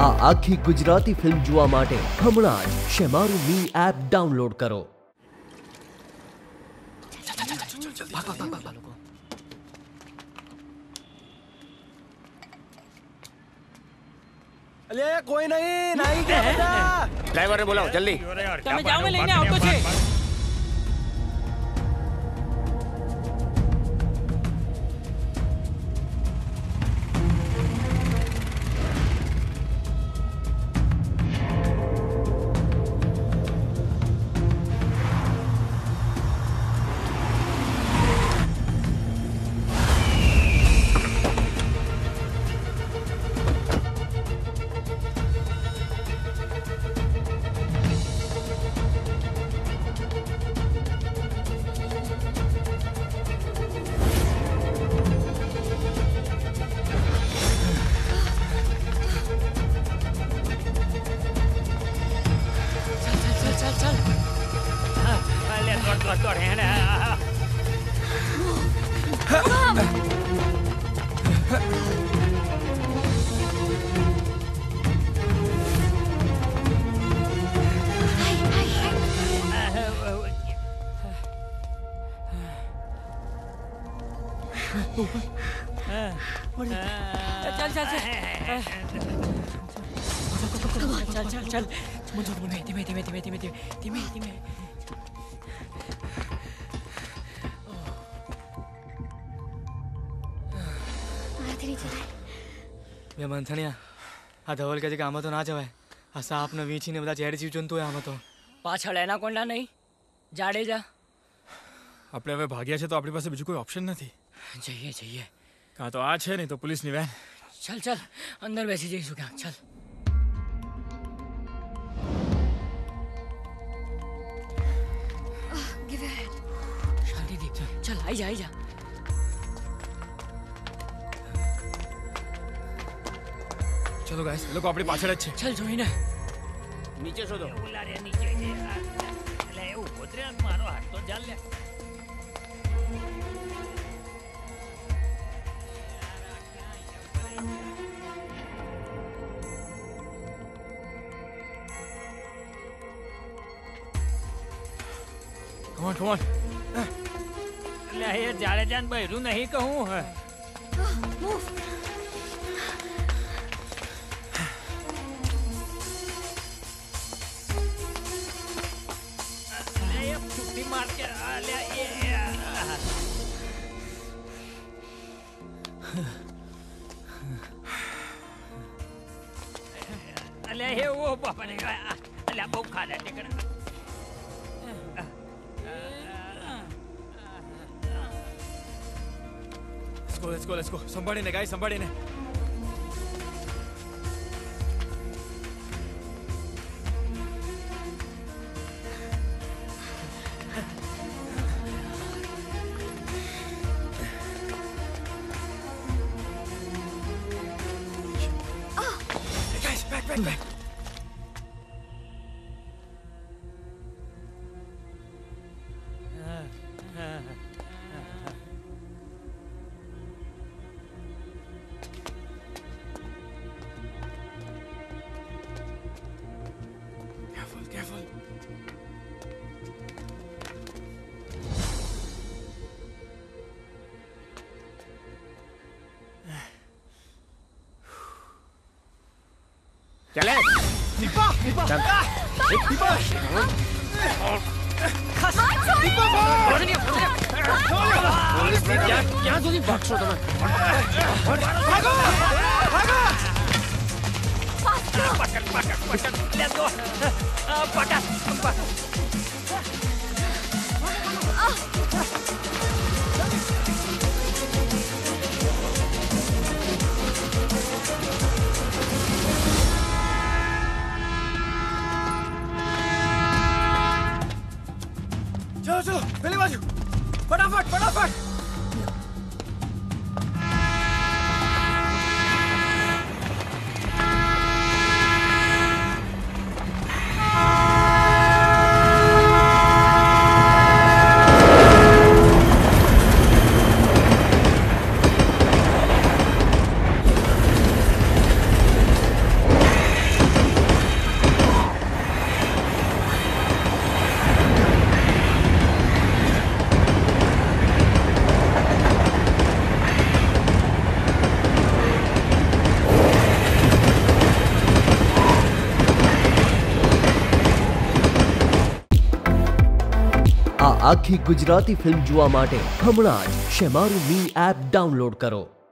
આ આખી ગુજરાતી ફિલ્મ જોવા માટે હમણાં જ શેમારૂમી એપ ડાઉનલોડ કરો. અલે કોઈ નહીં ગયા બધા. ડ્રાઈવરને બોલાવો જલ્દી. તમે જાઓ, મેં લઈને આવતો છે. મંથણિયા આ ધવલ કહે છે કે આમાં તો ના જવાય. આ સાપ ને વીંછી ને બધા ઝેરી જીવજંતુ હોય આમાં તો. પાછળ એના કોંડા નહીં, જાડેજા. આપણે હવે ભાગ્યા છે તો આપણી પાસે બીજું કોઈ ઓપ્શન નથી. જઈએ. કાં તો આ છે નહીં તો પોલીસની વેન. ચાલ અંદર બેસી જઈશું ક્યાંક. ચાલ. શાંતિથી ચાલ. આઈ જા. ચલો ગાઈસ, લોકો આપણી પાછળ જ છે. ચાલ જોઈને નીચે શોધો. નીચે એટલે એવું ગોતરે મારો હાથ તો ચાલ લે. Come on. એટલે એ જાડેજાન બહેરું નહીં કહું હે. Let's go. સંભાળીને ગાય, સંભાળીને. Guys, back. Careful. ચલે. દીપા. ક્યાં સુધી ભાગશો તમે? ભાગો. પકડ. Let's go. પકડ. ચલો પેલી બાજુ. ફટાફટ. આ આખી ગુજરાતી ફિલ્મ જોવા માટે હમણાં જ શેમારૂ મી એપ ડાઉનલોડ કરો.